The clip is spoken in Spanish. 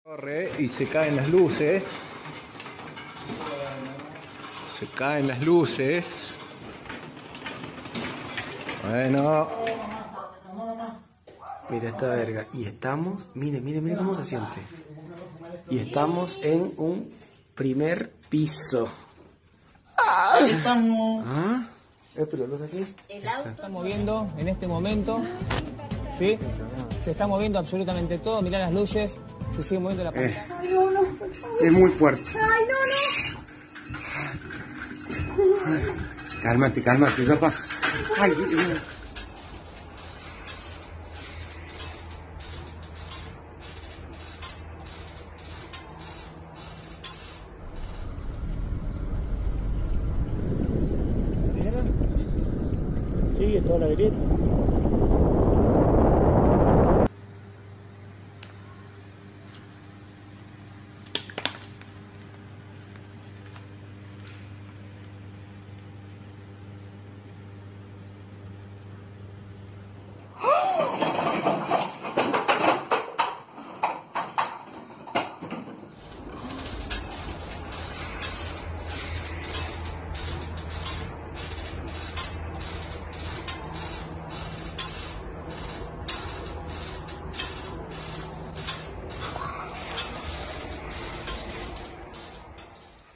Corre y se caen las luces. Se caen las luces. Bueno. Mira esta verga. Y estamos, mire cómo se siente. Y estamos en un primer piso. Aquí estamos. ¿Ah? Pero lo de aquí. El auto Se está moviendo en este momento, ¿sí? Se está moviendo absolutamente todo, mirá las luces, se sigue moviendo la pantalla. Es muy fuerte. Ay, no. Cálmate, ya pasa. Ay, Sigue toda la grieta.